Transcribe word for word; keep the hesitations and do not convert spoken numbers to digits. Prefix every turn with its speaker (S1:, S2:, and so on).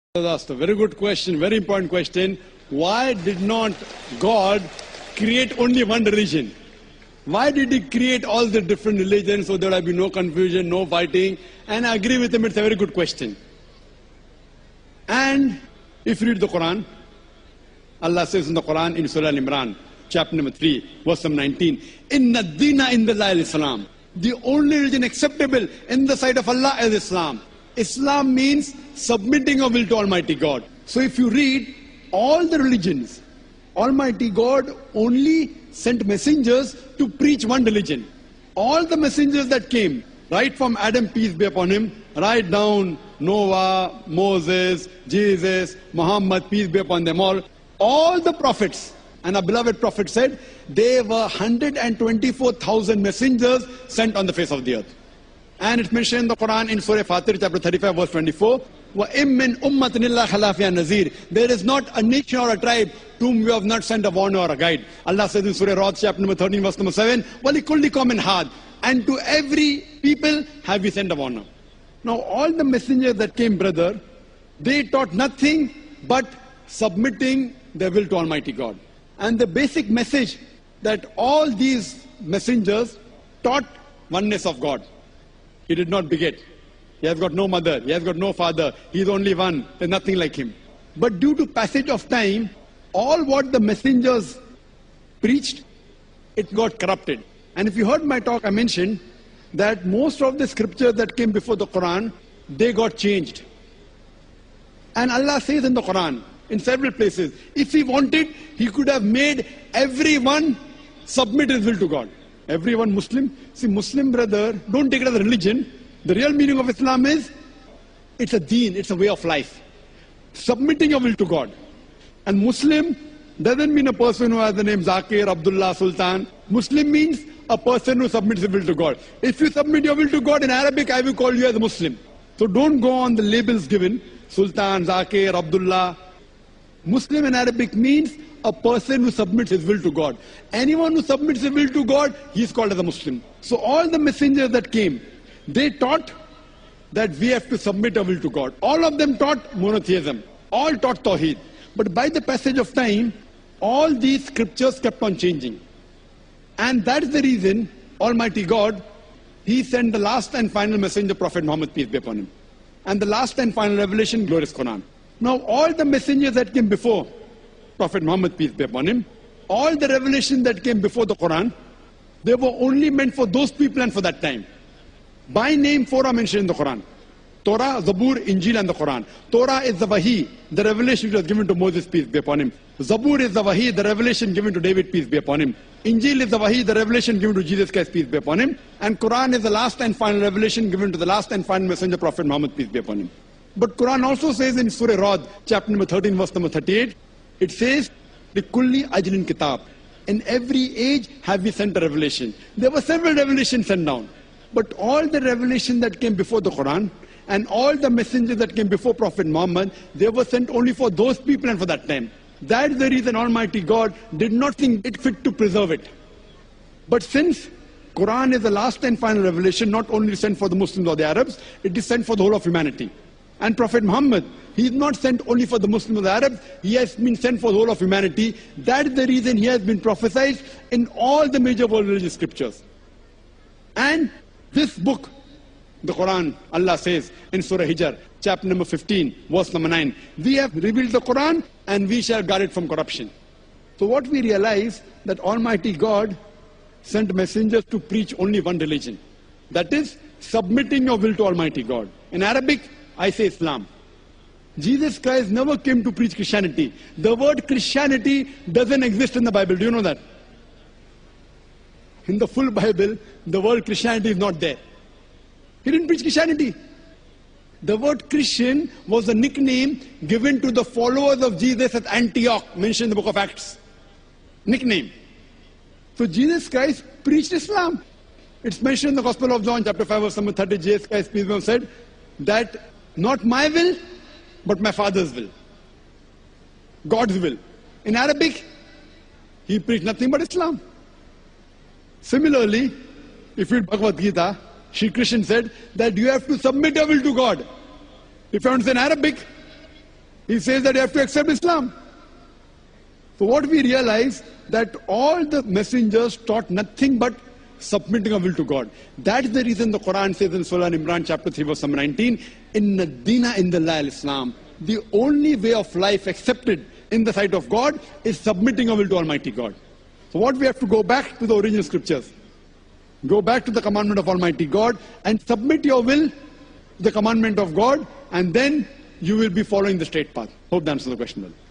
S1: Asked a very good question, very important question. Why did not God create only one religion? Why did He create all the different religions so there will be no confusion, no fighting? And I agree with him, it's a very good question. And if you read the Quran, Allah says in the Quran in Surah Al-Imran, chapter number three, verse number nineteen, Inna Dina Indallahi al-Islam. The only religion acceptable in the sight of Allah is Islam. Islam means submitting your will to Almighty God. So if you read all the religions, Almighty God only sent messengers to preach one religion. All the messengers that came, right from Adam, peace be upon him, right down Noah, Moses, Jesus, Muhammad, peace be upon them all, all the prophets, and our beloved prophet said, there were one hundred twenty-four thousand messengers sent on the face of the earth. And it's mentioned in the Quran in Surah Fatir, chapter thirty-five, verse twenty-four. وَإِم مِّنْ أُمَّةٍ إِلَّا خَلَا فِيهَا نَذِيرٌ. There is not a nation or a tribe to whom we have not sent a warner or a guide. Allah says in Surah Ra'd, chapter number thirteen, verse number seven, وَلِكُلِّ قَوْمٍ هَادٍ. And to every people have we sent a warner. Now all the messengers that came, brother, they taught nothing but submitting their will to Almighty God. And the basic message that all these messengers taught oneness of God. He did not beget. He has got no mother. He has got no father. He is only one. There is nothing like him. But due to passage of time, all what the messengers preached, it got corrupted. And if you heard my talk, I mentioned that most of the scriptures that came before the Quran, they got changed. And Allah says in the Quran, in several places, if He wanted, He could have made everyone submit his will to God. Everyone Muslim. See, Muslim brother, don't take it as a religion. The real meaning of Islam is, it's a deen, it's a way of life. Submitting your will to God. And Muslim doesn't mean a person who has the name Zakir, Abdullah, Sultan. Muslim means a person who submits his will to God. If you submit your will to God in Arabic, I will call you as a Muslim. So don't go on the labels given, Sultan, Zakir, Abdullah. Muslim in Arabic means a person who submits his will to God. Anyone who submits his will to God, he is called as a Muslim. So all the messengers that came, they taught that we have to submit our will to God. All of them taught monotheism. All taught Tawheed. But by the passage of time, all these scriptures kept on changing. And that is the reason Almighty God, He sent the last and final messenger, Prophet Muhammad, peace be upon him. And the last and final revelation, glorious Quran. Now all the messengers that came before Prophet Muhammad, peace be upon him, all the revelation that came before the Quran, they were only meant for those people and for that time. By name, four are mentioned in the Quran. Torah, Zabur, Injil and the Quran. Torah is the Wahi, the revelation which was given to Moses, peace be upon him. Zabur is the Wahi, the revelation given to David, peace be upon him. Injil is the Wahi, the revelation given to Jesus Christ, peace be upon him. And Quran is the last and final revelation given to the last and final messenger, Prophet Muhammad, peace be upon him. But Quran also says in Surah Ra'd, chapter number thirteen, verse number thirty-eight, it says, "Likulli ajlin kitab." In every age have we sent a revelation. There were several revelations sent down. But all the revelation that came before the Quran and all the messengers that came before Prophet Muhammad, they were sent only for those people and for that time. That is the reason Almighty God did not think it fit to preserve it. But since Quran is the last and final revelation, not only sent for the Muslims or the Arabs, it is sent for the whole of humanity. And Prophet Muhammad, he is not sent only for the Muslims or the Arabs, he has been sent for the whole of humanity. That is the reason he has been prophesied in all the major world religious scriptures. And this book, the Quran, Allah says in Surah Hijr, chapter number fifteen, verse number nine, we have revealed the Quran and we shall guard it from corruption. So what we realize, that Almighty God sent messengers to preach only one religion. That is, submitting your will to Almighty God. In Arabic, I say Islam. Jesus Christ never came to preach Christianity. The word Christianity doesn't exist in the Bible. Do you know that? In the full Bible, the word Christianity is not there. He didn't preach Christianity. The word Christian was a nickname given to the followers of Jesus at Antioch, mentioned in the book of Acts. Nickname. So Jesus Christ preached Islam. It's mentioned in the Gospel of John, chapter five, verse number thirty, Jesus Christ, peace be upon him, said that not my will, but my Father's will. God's will. In Arabic, he preached nothing but Islam. Similarly, if you read Bhagavad Gita, Shri Krishna said that you have to submit your will to God. If you understand Arabic, He says that you have to accept Islam. So what we realize, that all the messengers taught nothing but submitting our will to God. That is the reason the Quran says in Surah Al-Imran chapter three verse number nineteen, Inna Dina Indallahi al-Islam. The only way of life accepted in the sight of God is submitting our will to Almighty God. So what we have to go back to the original scriptures. Go back to the commandment of Almighty God and submit your will to the commandment of God, and then you will be following the straight path. Hope that answers the question well.